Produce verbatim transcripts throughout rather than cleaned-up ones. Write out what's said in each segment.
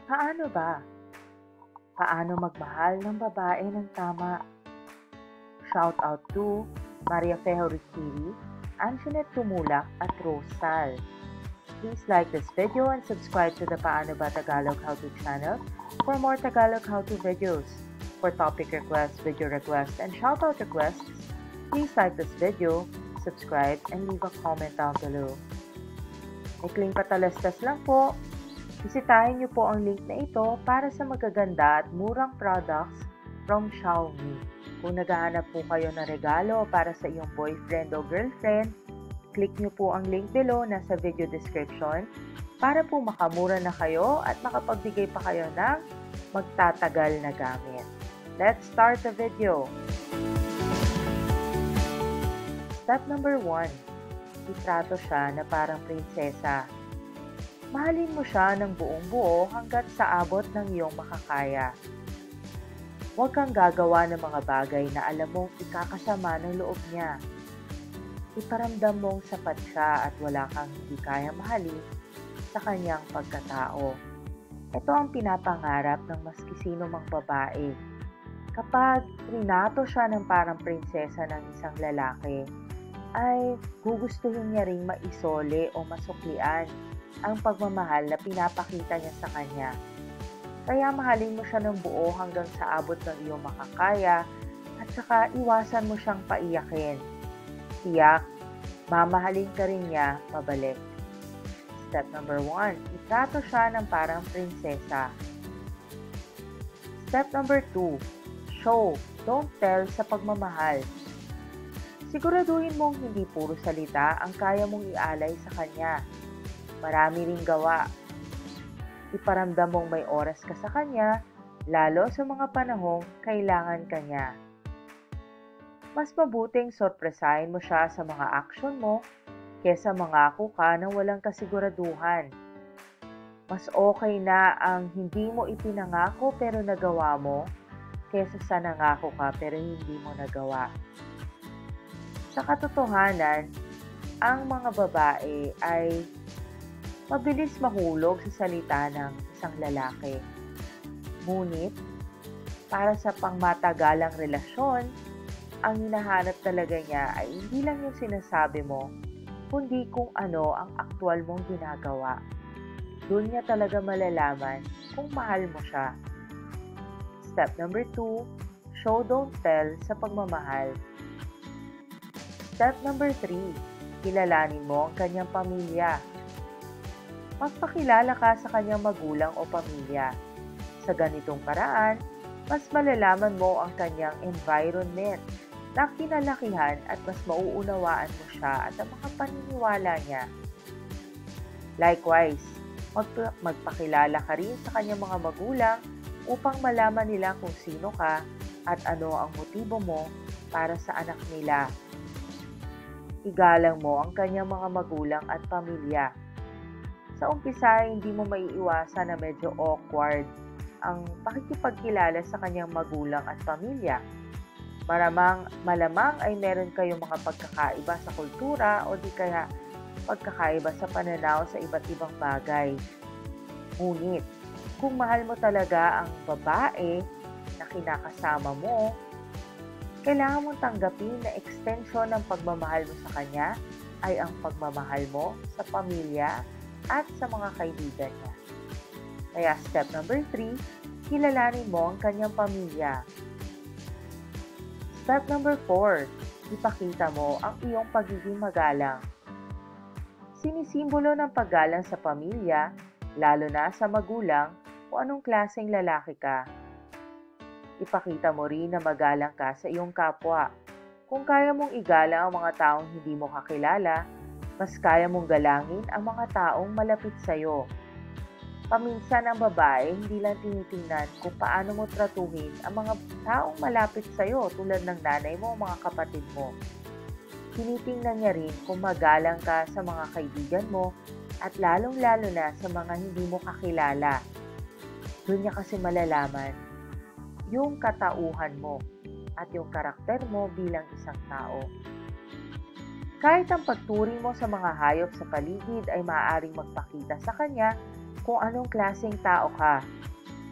Paano ba? Paano magmahal ng babae ng tama? Shout out to Maria Fejo Ricchiri, Anjanette Tumulak at Rose Sal. Please like this video and subscribe to the Paano Ba Tagalog How-To channel for more Tagalog how-to videos. For topic requests, video requests, and shoutout requests, please like this video, subscribe, and leave a comment down below. Ikling patalastas lang po. Bisitahin niyo po ang link na ito para sa magaganda at murang products from Xiaomi. Kung naghahanap po kayo ng regalo para sa iyong boyfriend o girlfriend, click niyo po ang link below na sa video description para po makamura na kayo at makapagbigay pa kayo ng magtatagal na gamit. Let's start the video! Step number one. Itrato siya na parang prinsesa. Mahalin mo siya ng buong buo hanggat sa abot ng iyong makakaya. Huwag kang gagawa ng mga bagay na alam mong ikakasama ng loob niya. Iparamdam mong sapat siya at wala kang hindi kaya mahalin sa kanyang pagkatao. Ito ang pinapangarap ng maski sino mang babae. Kapag trinato siya ng parang prinsesa ng isang lalaki, ay gugustuhin niya ring maisole o masuklian ang pagmamahal na pinapakita niya sa kanya. Kaya mahalin mo siya ng buo hanggang sa abot ng iyong makakaya at saka iwasan mo siyang paiyakin. Tiyak, mamahalin ka rin niya pabalik. Step number one, itrato siya ng parang prinsesa. Step number two, show, don't tell sa pagmamahal. Siguraduhin mong hindi puro salita ang kaya mong ialay sa kanya. Marami ring gawa. Iparamdam mong may oras ka sa kanya, lalo sa mga panahong kailangan ka niya. Mas mabuting sorpresahin mo siya sa mga aksyon mo kesa mangako ka ng walang kasiguraduhan. Mas okay na ang hindi mo ipinangako pero nagawa mo kesa sa nangako ka pero hindi mo nagawa. Sa katotohanan, ang mga babae ay mabilis mahulog sa salita ng isang lalaki. Ngunit, para sa pangmatagalang relasyon, ang hinahanap talaga niya ay hindi lang yung sinasabi mo, kundi kung ano ang aktwal mong ginagawa. Doon niya talaga malalaman kung mahal mo siya. Step number two, show don't tell sa pagmamahal. Step number three, kilalanin mo ang kanyang pamilya. Magpakilala ka sa kanyang magulang o pamilya. Sa ganitong paraan, mas malalaman mo ang kanyang environment na kinalakihan at mas mauunawaan mo siya at ang mga paniniwala niya. Likewise, magp- magpakilala ka rin sa kanyang mga magulang upang malaman nila kung sino ka at ano ang motibo mo para sa anak nila. Igalang mo ang kanyang mga magulang at pamilya. Sa umpisa, hindi mo maiiwasan na medyo awkward ang pakikipagkilala sa kanyang magulang at pamilya. Maramang, malamang ay meron kayong mga pagkakaiba sa kultura o di kaya pagkakaiba sa pananaw sa iba't ibang bagay. Ngunit, kung mahal mo talaga ang babae na kinakasama mo, kailangan mong tanggapin na extension ng pagmamahal mo sa kanya ay ang pagmamahal mo sa pamilya at sa mga kaibigan niya. Kaya step number three, kilalanin mo ang kanyang pamilya. Step number four, ipakita mo ang iyong pagiging magalang. Sinisimbolo ng paggalang sa pamilya, lalo na sa magulang, kung anong klaseng lalaki ka. Ipakita mo rin na magalang ka sa iyong kapwa. Kung kaya mong igalang ang mga taong hindi mo kakilala, mas kaya mong galangin ang mga taong malapit sa iyo. Paminsan ang babae hindi lang tinitingnan kung paano mo tratuhin ang mga taong malapit sa iyo tulad ng nanay mo o mga kapatid mo. Tinitingnan niya rin kung magalang ka sa mga kaibigan mo at lalong-lalo na sa mga hindi mo kakilala. Doon niya kasi malalaman yung katauhan mo at yung karakter mo bilang isang tao. Kahit ang pagturing mo sa mga hayop sa paligid ay maaaring magpakita sa kanya kung anong klaseng tao ka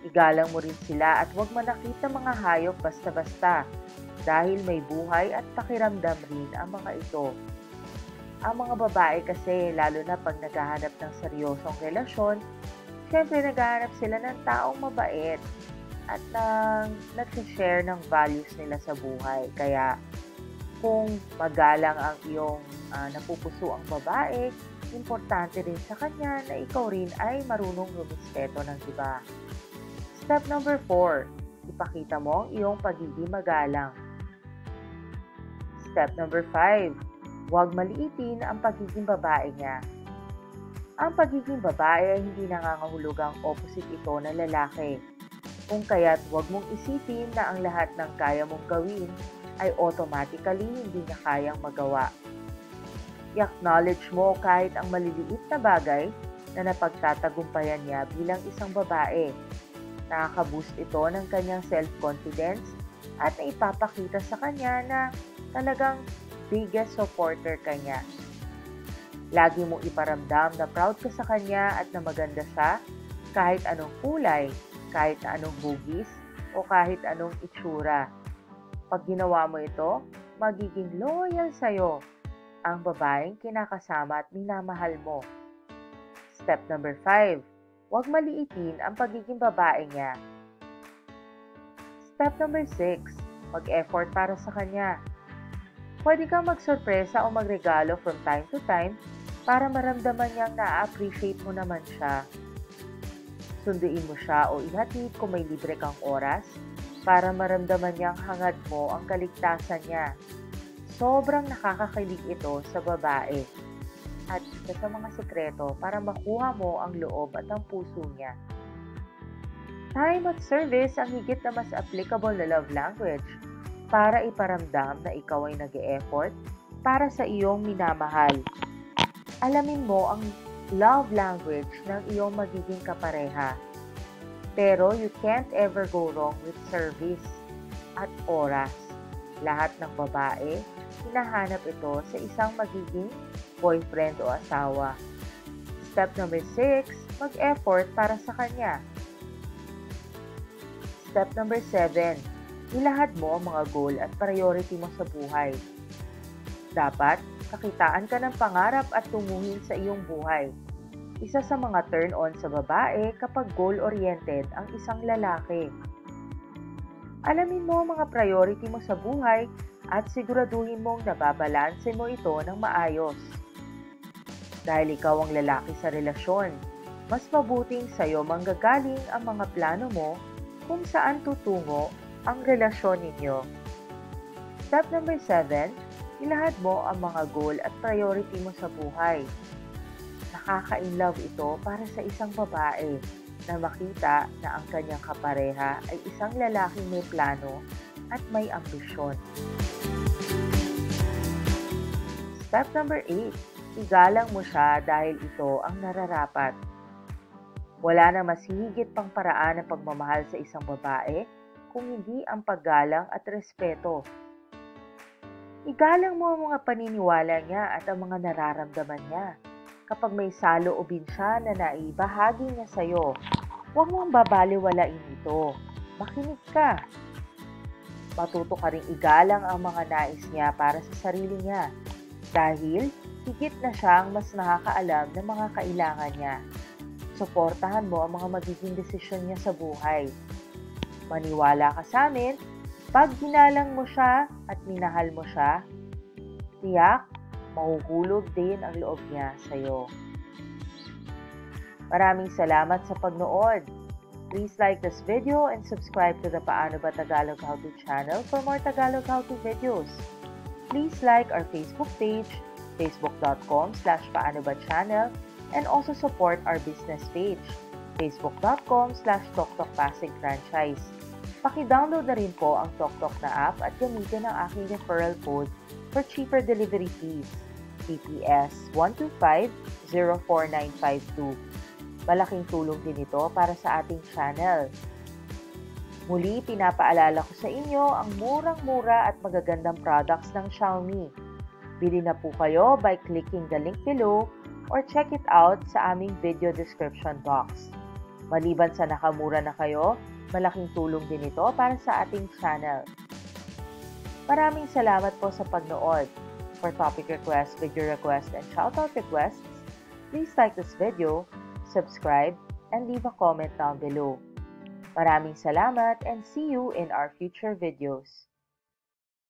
Igalang mo rin sila at huwag manakit ng mga hayop basta-basta dahil may buhay at pakiramdam rin ang mga ito. Ang mga babae kasi, lalo na pag naghahanap ng seryosong relasyon, syempre naghahanap sila ng taong mabait at nang nag-share ng values nila sa buhay. Kaya kung magalang ang iyong uh, napupuso ang babae, importante rin sa kanya na ikaw rin ay marunong rumispeto ng iba. Step number four, ipakita mo ang iyong pagiging magalang. Step number five, huwag maliitin ang pagiging babae niya. Ang pagiging babae ay hindi nangangahulugang opposite ito ng lalaki. Kung kaya't huwag mong isipin na ang lahat ng kaya mong gawin ay automatically hindi niya kayang magawa. I-acknowledge mo kahit ang maliliit na bagay na napagtatagumpayan niya bilang isang babae. Nakaka-boost ito ng kanyang self-confidence at naipapakita sa kanya na talagang biggest supporter ka niya. Lagi mong iparamdam na proud ka sa kanya at na maganda siya kahit anong kulay, kahit anong hugis, o kahit anong itsura. Pag ginawa mo ito, magiging loyal sa'yo ang babaeng kinakasama at minamahal mo. Step number five, huwag maliitin ang pagiging babae niya. Step number six, mag-effort para sa kanya. Pwede kang magsorpresa o magregalo from time to time para maramdaman niyang na-appreciate mo naman siya. Sunduin mo siya o ihatid kung may libre kang oras para maramdaman niyang hangad mo ang kaligtasan niya. Sobrang nakakakilig ito sa babae at isa sa mga sekreto para makuha mo ang loob at ang puso niya. Time at service ang higit na mas applicable na love language para iparamdam na ikaw ay nag-e-effort para sa iyong minamahal. Alamin mo ang love language ng iyong magiging kapareha. Pero you can't ever go wrong with service at oras. Lahat ng babae, hinahanap ito sa isang magiging boyfriend o asawa. Step number six, mag-effort para sa kanya. Step number seven, ilahad mo ang mga goal at priority mo sa buhay. Dapat, kakitaan ka ng pangarap at tunguhin sa iyong buhay. Isa sa mga turn-on sa babae kapag goal-oriented ang isang lalaki. Alamin mo ang mga priority mo sa buhay at siguraduhin mong nababalanse mo ito ng maayos. Dahil ikaw ang lalaki sa relasyon, mas mabuting sa'yo manggagaling ang mga plano mo kung saan tutungo ang relasyon ninyo. Step number seven, ilahad mo ang mga goal at priority mo sa buhay. Nakaka-inlove ito para sa isang babae na makita na ang kanyang kapareha ay isang lalaking may plano at may ambisyon. Step number eight, igalang mo siya dahil ito ang nararapat. Wala na mas higit pang paraan ng pagmamahal sa isang babae kung hindi ang paggalang at respeto. Igalang mo ang mga paniniwala niya at ang mga nararamdaman niya. Kapag may saloobin siya na naibahagi niya sa'yo, huwag mong babaliwalain ito. Makinig ka. Matuto ka ring igalang ang mga nais niya para sa sarili niya dahil higit na siyang mas nakakaalam ng mga kailangan niya. Suportahan mo ang mga magiging desisyon niya sa buhay. Maniwala ka sa amin, pag ginalang mo siya at minahal mo siya, tiyak, mahuhulog din ang loob niya sa iyo. Maraming salamat sa pagnood. Please like this video and subscribe to the Paano Ba Tagalog How To channel for more Tagalog How To videos. Please like our Facebook page, facebook.com slash paanoba channel, and also support our business page, facebook.com slash toktok.pasig franchise. Paki-download na rin po ang TokTok na app at gamitin ang aking referral code for cheaper delivery fees, P P S one two five zero four nine five two. Malaking tulong din ito para sa ating channel. Muli, pinapaalala ko sa inyo ang murang-mura at magagandang products ng Xiaomi. Bili na po kayo by clicking the link below or check it out sa aming video description box. Maliban sa nakamura na kayo, malaking tulong din ito para sa ating channel. Maraming salamat po sa pagnood. For topic requests, video requests, and shoutout requests, please like this video, subscribe, and leave a comment down below. Maraming salamat and see you in our future videos.